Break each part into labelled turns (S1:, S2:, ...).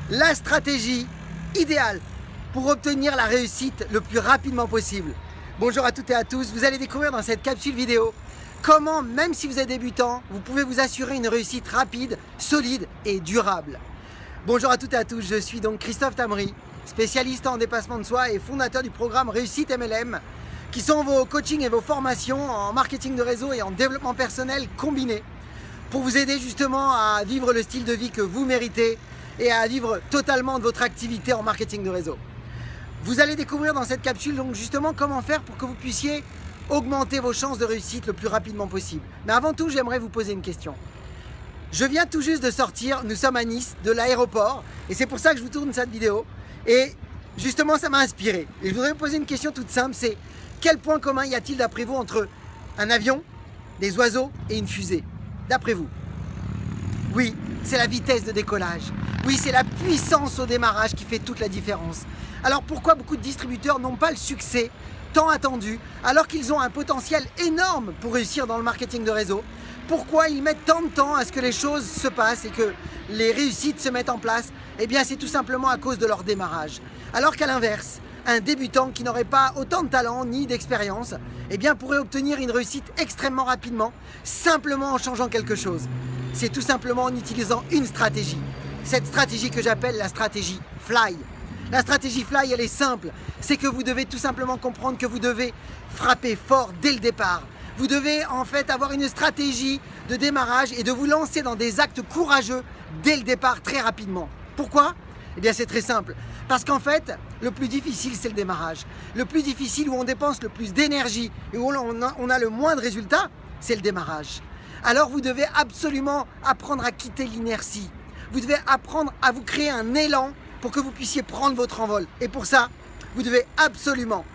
S1: la stratégie idéale pour obtenir la réussite le plus rapidement possible. Bonjour à toutes et à tous, vous allez découvrir dans cette capsule vidéo comment, même si vous êtes débutant, vous pouvez vous assurer une réussite rapide, solide et durable. Bonjour à toutes et à tous, je suis donc Christophe Tamri, spécialiste en dépassement de soi et fondateur du programme Réussite MLM, qui sont vos coachings et vos formations en marketing de réseau et en développement personnel combinés pour vous aider justement à vivre le style de vie que vous méritez et à vivre totalement de votre activité en marketing de réseau. Vous allez découvrir dans cette capsule donc justement comment faire pour que vous puissiez augmenter vos chances de réussite le plus rapidement possible. Mais avant tout, j'aimerais vous poser une question. Je viens tout juste de sortir, nous sommes à Nice, de l'aéroport, et c'est pour ça que je vous tourne cette vidéo. Et justement, ça m'a inspiré. Et je voudrais vous poser une question toute simple, c'est quel point commun y a-t-il d'après vous entre un avion, des oiseaux et une fusée? D'après vous? Oui, c'est la vitesse de décollage. Oui, c'est la puissance au démarrage qui fait toute la différence. Alors pourquoi beaucoup de distributeurs n'ont pas le succès tant attendu alors qu'ils ont un potentiel énorme pour réussir dans le marketing de réseau? Pourquoi ils mettent tant de temps à ce que les choses se passent et que les réussites se mettent en place? Eh bien, c'est tout simplement à cause de leur démarrage. Alors qu'à l'inverse, un débutant qui n'aurait pas autant de talent ni d'expérience, eh bien, pourrait obtenir une réussite extrêmement rapidement, simplement en changeant quelque chose. C'est tout simplement en utilisant une stratégie. Cette stratégie que j'appelle la stratégie Fly. La stratégie Fly, elle est simple. C'est que vous devez tout simplement comprendre que vous devez frapper fort dès le départ. Vous devez en fait avoir une stratégie de démarrage et de vous lancer dans des actes courageux dès le départ très rapidement. Pourquoi? Eh bien, c'est très simple. Parce qu'en fait, le plus difficile, c'est le démarrage. Le plus difficile, où on dépense le plus d'énergie et où on a le moins de résultats, c'est le démarrage. Alors, vous devez absolument apprendre à quitter l'inertie. Vous devez apprendre à vous créer un élan pour que vous puissiez prendre votre envol. Et pour ça, vous devez absolument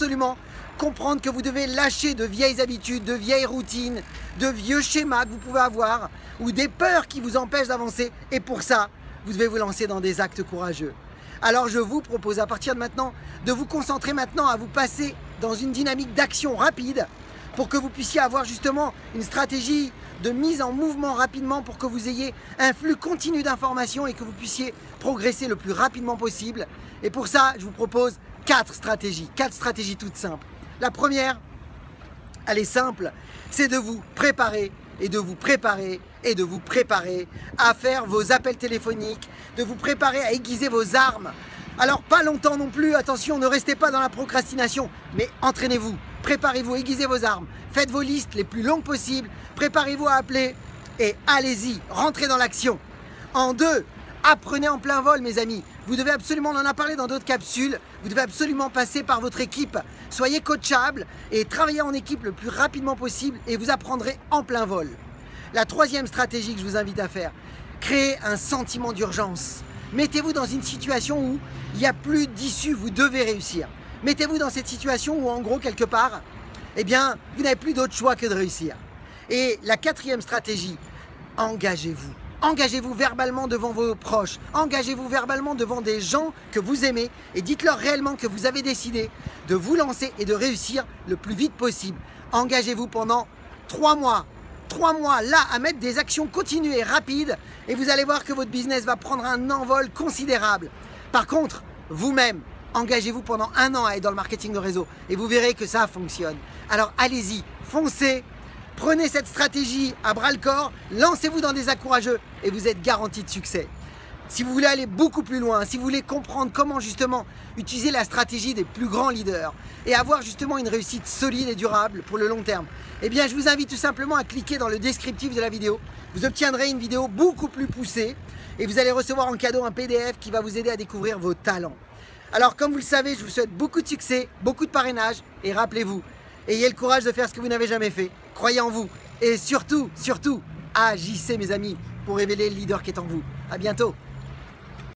S1: comprendre que vous devez lâcher de vieilles habitudes, de vieilles routines, de vieux schémas que vous pouvez avoir ou des peurs qui vous empêchent d'avancer. Et pour ça, vous devez vous lancer dans des actes courageux. Alors je vous propose à partir de maintenant de vous concentrer maintenant à vous passer dans une dynamique d'action rapide pour que vous puissiez avoir justement une stratégie de mise en mouvement rapidement pour que vous ayez un flux continu d'informations et que vous puissiez progresser le plus rapidement possible. Et pour ça, je vous propose 4 stratégies toutes simples. La première, elle est simple, c'est de vous préparer et de vous préparer et de vous préparer à faire vos appels téléphoniques, de vous préparer à aiguiser vos armes. Alors pas longtemps non plus, attention, ne restez pas dans la procrastination, mais entraînez-vous, préparez-vous, aiguisez vos armes, faites vos listes les plus longues possibles, préparez-vous à appeler et allez-y, rentrez dans l'action. En 2, apprenez en plein vol mes amis. Vous devez absolument, on en a parlé dans d'autres capsules, vous devez absolument passer par votre équipe. Soyez coachable et travaillez en équipe le plus rapidement possible et vous apprendrez en plein vol. La 3e stratégie que je vous invite à faire, créez un sentiment d'urgence. Mettez-vous dans une situation où il n'y a plus d'issue, vous devez réussir. Mettez-vous dans cette situation où en gros quelque part, eh bien, vous n'avez plus d'autre choix que de réussir. Et la 4e stratégie, engagez-vous. Engagez-vous verbalement devant vos proches, engagez-vous verbalement devant des gens que vous aimez et dites-leur réellement que vous avez décidé de vous lancer et de réussir le plus vite possible. Engagez-vous pendant 3 mois. 3 mois là à mettre des actions continues et rapides et vous allez voir que votre business va prendre un envol considérable. Par contre, vous-même, engagez-vous pendant 1 an à être dans le marketing de réseau et vous verrez que ça fonctionne. Alors allez-y, foncez. Prenez cette stratégie à bras-le-corps, lancez-vous dans des actes courageux et vous êtes garanti de succès. Si vous voulez aller beaucoup plus loin, si vous voulez comprendre comment justement utiliser la stratégie des plus grands leaders et avoir justement une réussite solide et durable pour le long terme, eh bien je vous invite tout simplement à cliquer dans le descriptif de la vidéo. Vous obtiendrez une vidéo beaucoup plus poussée et vous allez recevoir en cadeau un PDF qui va vous aider à découvrir vos talents. Alors comme vous le savez, je vous souhaite beaucoup de succès, beaucoup de parrainage et rappelez-vous, ayez le courage de faire ce que vous n'avez jamais fait. Croyez en vous et surtout, agissez mes amis pour révéler le leader qui est en vous. À bientôt.